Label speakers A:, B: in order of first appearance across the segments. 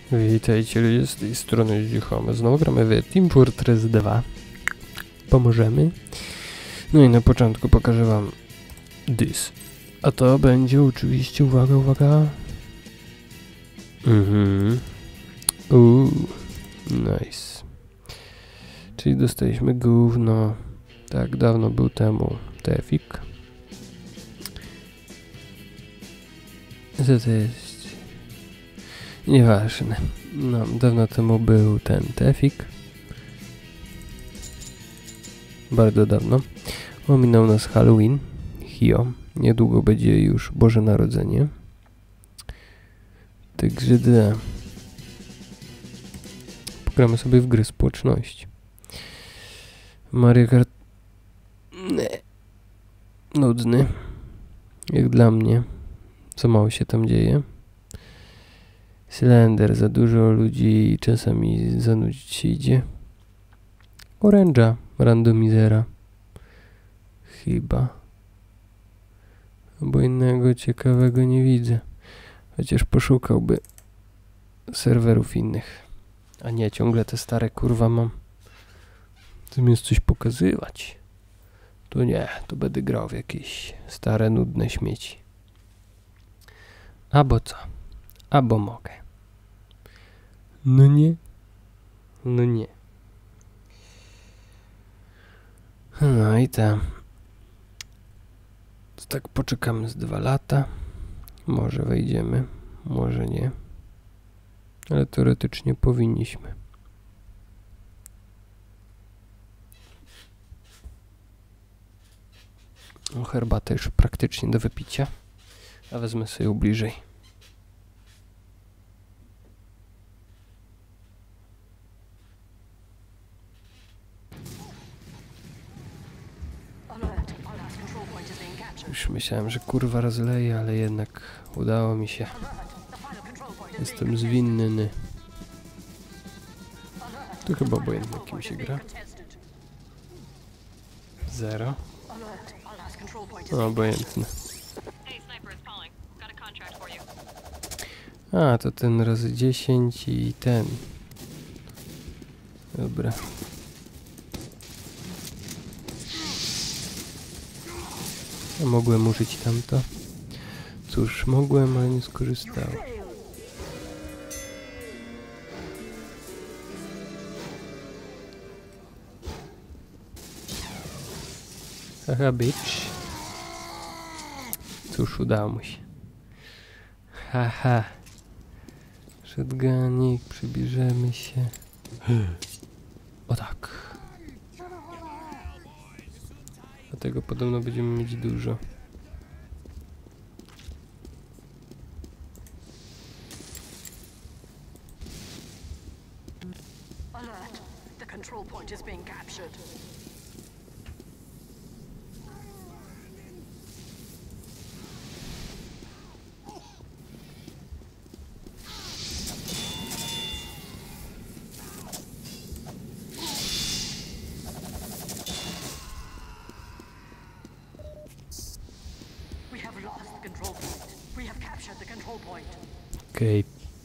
A: Witajcie ludzie, z tej strony Zdzichamy. Znowu gramy w Team Fortress 2. Pomożemy. No i na początku pokażę wam this. A to będzie oczywiście, uwaga. Nice. Czyli dostaliśmy gówno. Tak dawno był temu Tefik. Co to jest? Nieważne. No, dawno temu był ten Tefik. Bardzo dawno. Ominął nas Halloween. Niedługo będzie już Boże Narodzenie. Także pogramy sobie w gry społeczności. Mario Kart... Nudny. Jak dla mnie. Co mało się tam dzieje. Slender, za dużo ludzi i czasami zanudzić się idzie. Orange'a, randomizera. Chyba. Bo innego ciekawego nie widzę. Chociaż poszukałby serwerów innych. A nie, ciągle te stare kurwa mam. Zamiast coś pokazywać. To nie, to będę grał w jakieś stare, nudne śmieci. Albo co? Albo mogę. No nie. No nie. No i tam. To tak poczekamy z 2 lata. Może wejdziemy, może nie. Ale teoretycznie powinniśmy. O, herbatę już praktycznie do wypicia. A wezmę sobie ją bliżej. Już myślałem, że kurwa rozleję, ale jednak udało mi się. Jestem zwinny. To chyba obojętnie kim się gra. 0. No, obojętne. A, to ten razy 10 i ten. Dobra. A mogłem użyć tamto? Cóż, mogłem, ale nie skorzystałem. Haha, bitch. Cóż, udało mu się. Haha. Shotgunik, przybliżymy się. O tak. Dlatego podobno będziemy mieć dużo.
B: Alert! The control point is being captured. We have lost the control point. We have captured the control point.
A: Okej.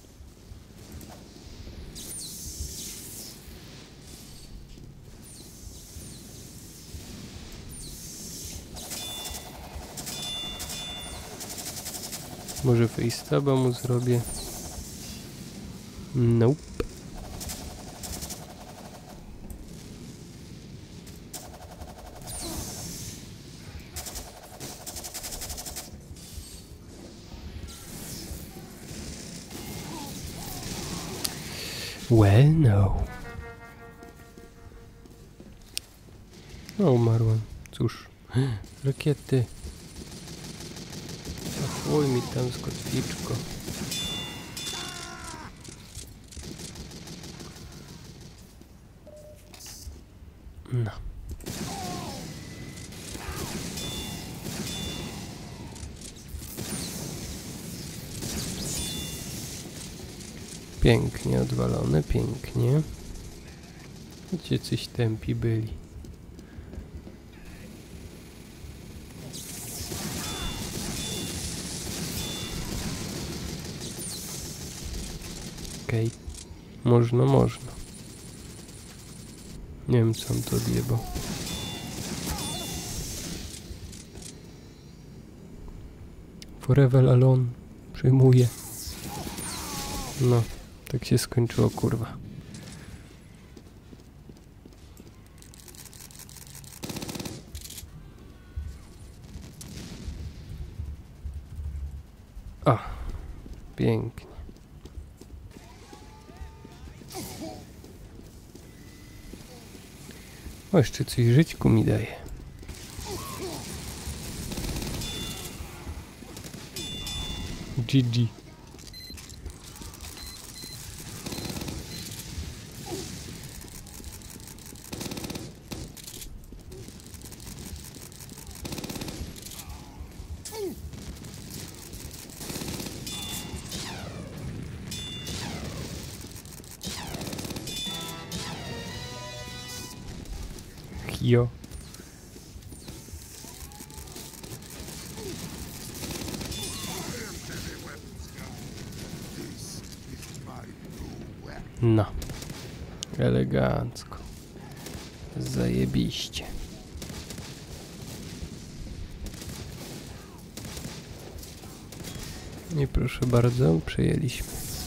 A: Może facetab'a mu zrobię? Nope. Well, no. No, umarłem. Cóż. Rakiety. Chuj mi tam z kotwiczko. No. Pięknie odwalone, pięknie. Gdzie coś tępi byli. Okej. Można. Nie wiem, co on to odjebał. Forever Alone. Przyjmuję. No, tak się skończyło, kurwa. A, pięknie. O, jeszcze coś żyćku mi daje. GG. Jo. No. Elegancko. Zajebiście. I proszę bardzo, przejęliśmy.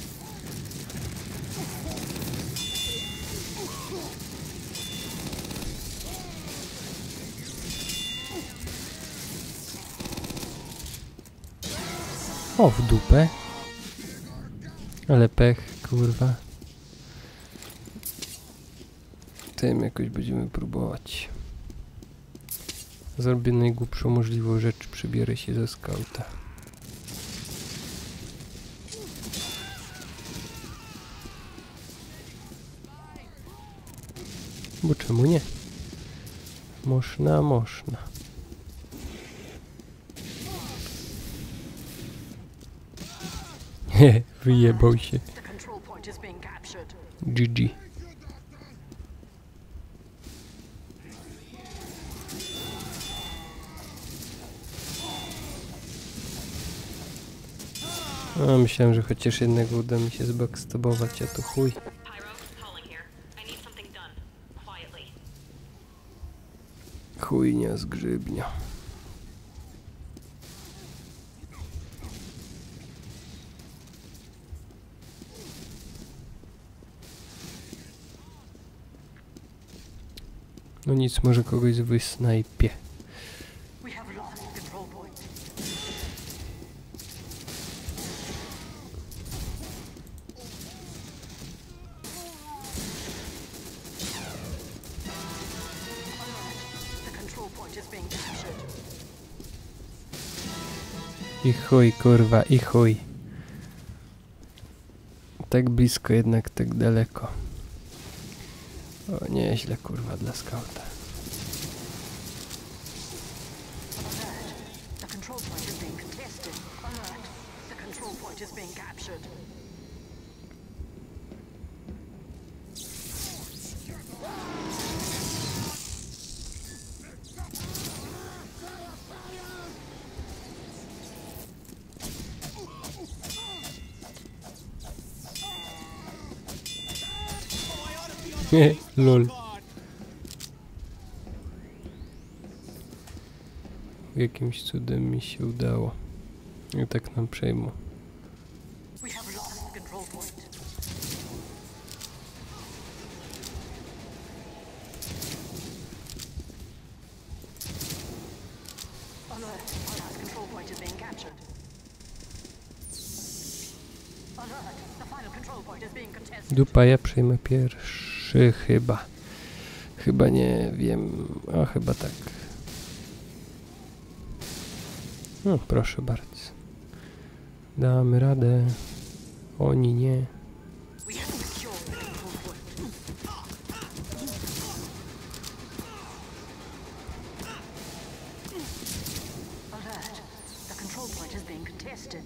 A: O, w dupę. Ale pech, kurwa. Tym jakoś będziemy próbować. Zrobię najgłupszą możliwą rzecz. Przybierę się ze skauta. Bo czemu nie? Można. He, wyjebał się.
B: The control point is being captured.
A: GG. No, myślałem, że chociaż jednego uda mi się zbackstabować, a to chuj. Chujnia z grzybnia. No nic, może kogoś wysnajpie.
B: We have lost control point. The control point is being captured.
A: I chuj, kurwa, i chuj. Tak blisko, jednak tak daleko. O, nieźle, kurwa, dla skauta.
B: The control point is being contested. Alert. The control point is being captured.
A: Lol. Jakimś cudem mi się udało. I tak nam przejmą.
B: We have lost control point. Alert. Alert. Control point is being captured. Alert. The final control point is being contested.
A: Dupa, ja przejmę pierwszy chyba. Chyba nie wiem. A chyba tak. No proszę bardzo. Damy radę. Oni nie.
B: We have secured the control point. Alert. The control point is being contested.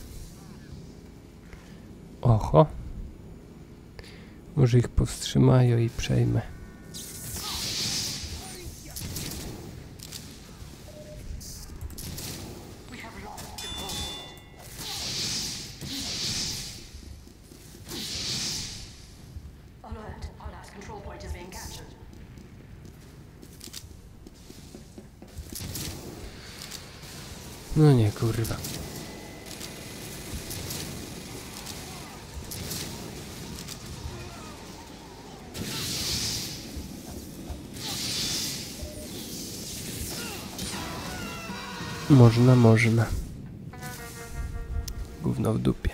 A: Oho. Może ich powstrzymają i przejmę.
B: We have lost control point. control point is being captured.
A: No nie, kurwa. Można. Gówno w dupie.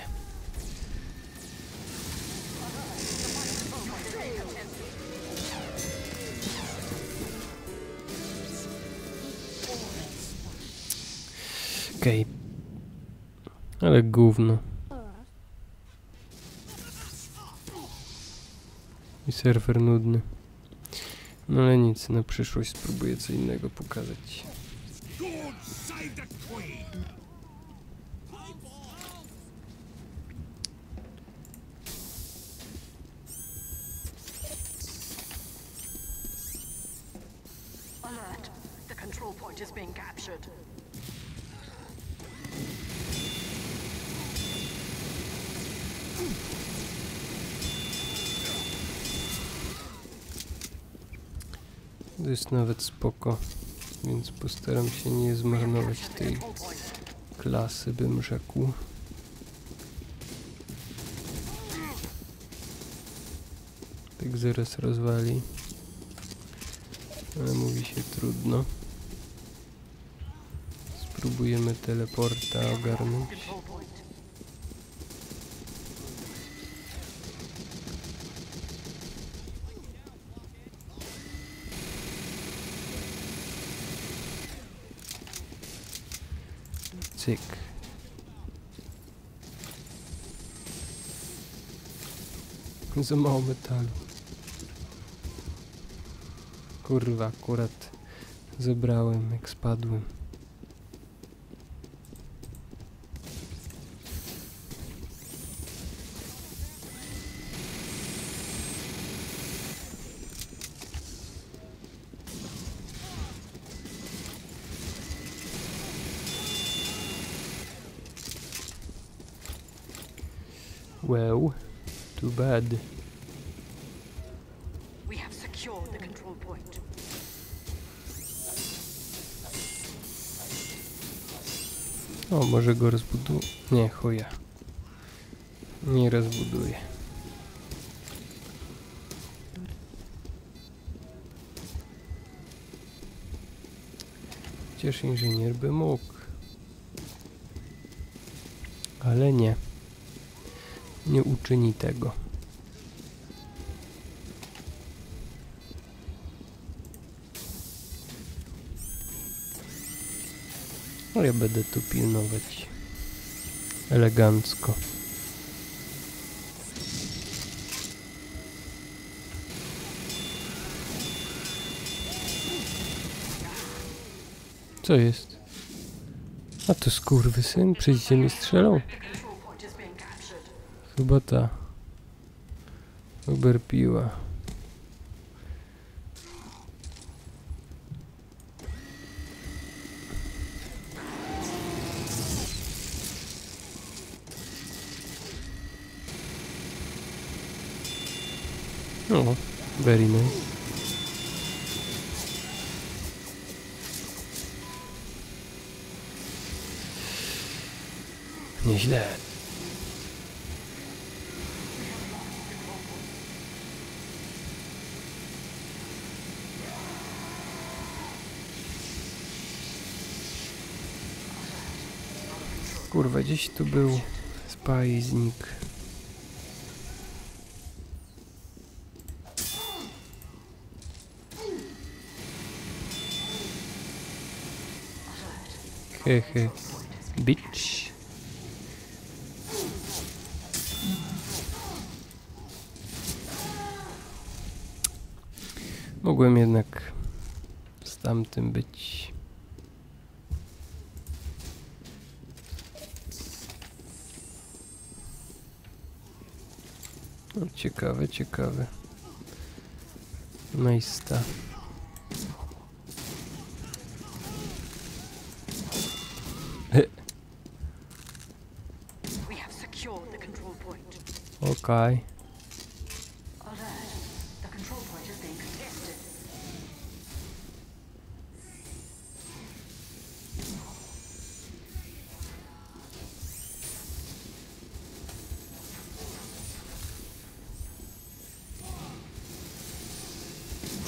A: Okej. Ale gówno. I serwer nudny. No ale nic, na przyszłość spróbuję co innego pokazać.
B: Alert. The control point is being captured.
A: To jest nawet spoko, więc postaram się nie zmarnować tej klasy, bym rzekł. Tak zaraz rozwali, ale mówi się trudno. Spróbujemy teleporta ogarnąć. Cyk. Za mało metalu. Kurwa, akurat zebrałem jak spadłem. Well, too bad.
B: We have secured the control point.
A: O, może go rozbuduję? Nie, chuja. Nie rozbuduję. Chociaż inżynier by mógł. Ale nie. Nie uczyni tego. No ja będę tu pilnować. Elegancko. Co jest? A to skurwysyn, przyjdzie mi strzelą. Chyba ta. Uberpiła. No, very nice. Nieźle. Kurwa, gdzieś tu był spajznik. Hehe. Bitch. Mogłem jednak z tamtym być. No, ciekawe, ciekawe. Majsta.
B: We have secured the control point.
A: Okej.
B: Alert. The control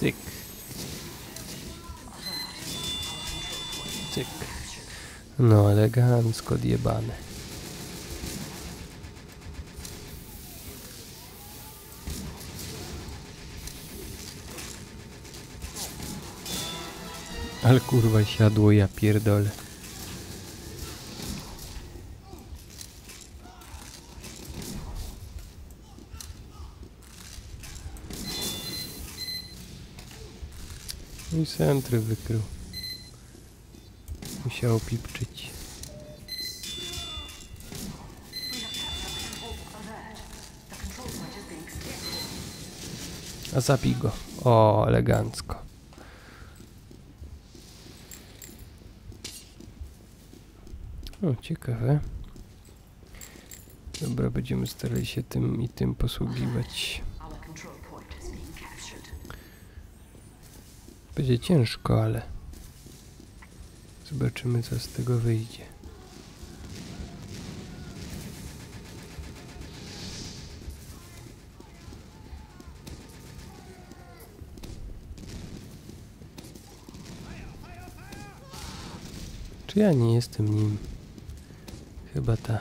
A: Cyk. Cyk. No, elegancko odjebane. Ale kurwa siadło, ja pierdolę. I centry wykrył. Musiał pipczyć. A zabij go. O, elegancko. O, ciekawe. Dobra, będziemy starali się tym i tym posługiwać. Będzie ciężko, ale zobaczymy, co z tego wyjdzie. Czy ja nie jestem nim? Chyba ta.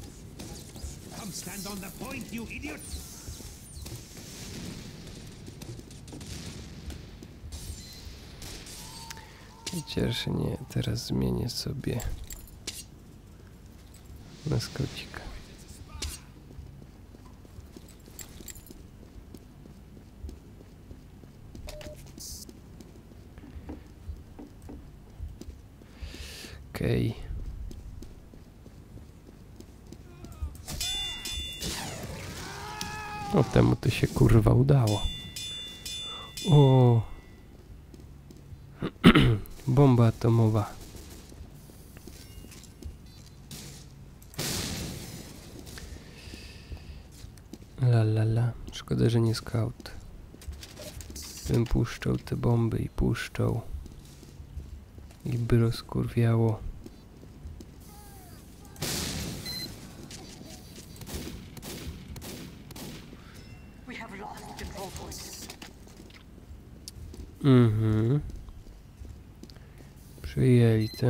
A: Cieszę nie, teraz zmienię sobie na skocika. Okej. No temu to się kurwa udało. O. Bomba atomowa. La la la. Szkoda, że nie scout. Bym puszczał te bomby i puszczał. I by rozkurwiało. Mhm. Przyjęli to.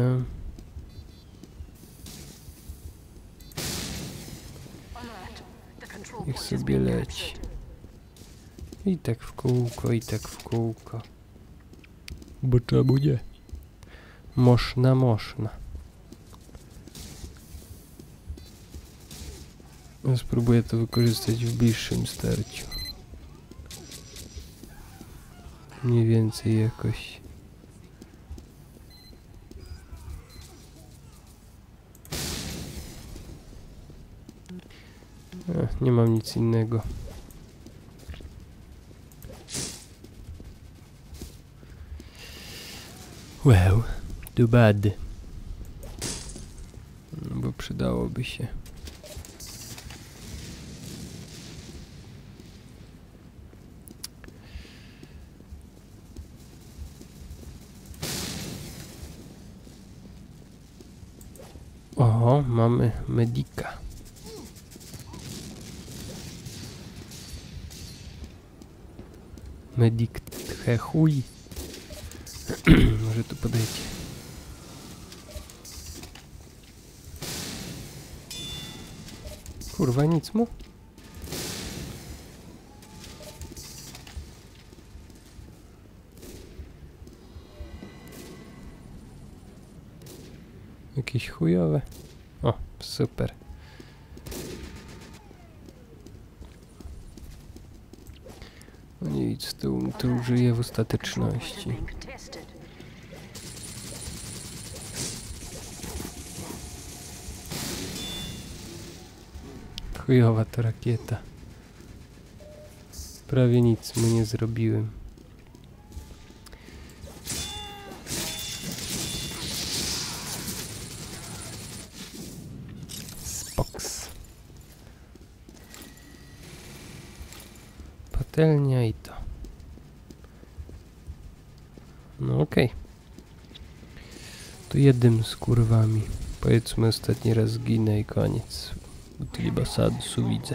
A: Niech sobie leci. I tak w kółko, i tak w kółko. Bo czemu nie? Można, można. Ja spróbuję to wykorzystać w bliższym starciu. Mniej więcej jakoś. Nie mam nic innego. Well, too bad. No bo przydałoby się. O, mamy medika. Medik chuj. Może tu podejdzie. Kurwa, nic mu? Jakieś chujowe. O, super. No nic, to użyję w ostateczności. Chujowa to rakieta. Prawie nic mu nie zrobiłem. Spoks. Patelnia i to. No okej. To jednym z kurwami. Powiedzmy ostatni raz zginę i koniec. Bo tu chyba sadsu widzę.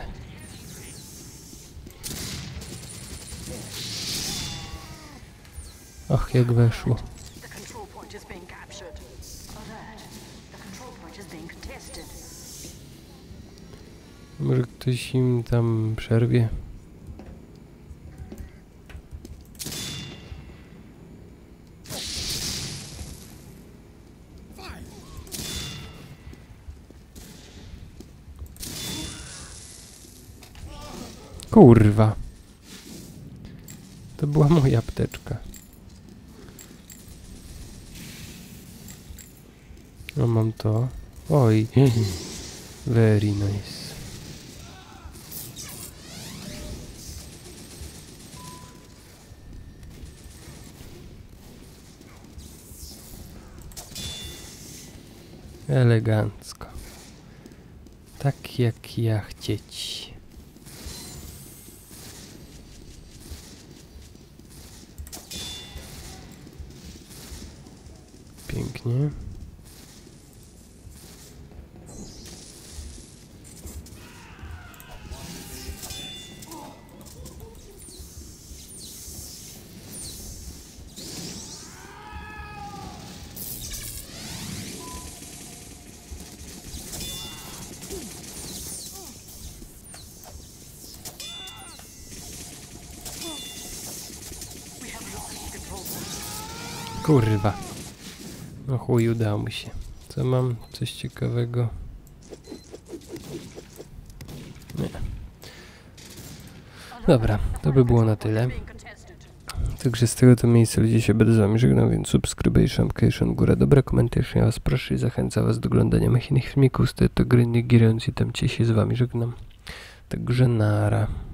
A: Ach, jak weszło.
B: The control point is being captured. Alert. The control point is being contested.
A: Może ktoś im tam przerwie? Kurwa. To była moja apteczka. No mam to. Oj. Very nice. Elegancko. Tak jak ja chcieć. Pięknie.
B: We have lost control point.
A: Kurwa. No chuj, udało mi się. Co mam? Coś ciekawego? Nie. Dobra, to by było na tyle.
B: Being contested.
A: Także z tego to miejsca ludzie się będę z wami żegnał, więc subscription, góra, dobra, komentarz, ja was proszę i zachęcam was do oglądania moich innych filmików, z to gry, nie girając i tam cię się z wami żegnam. Także nara.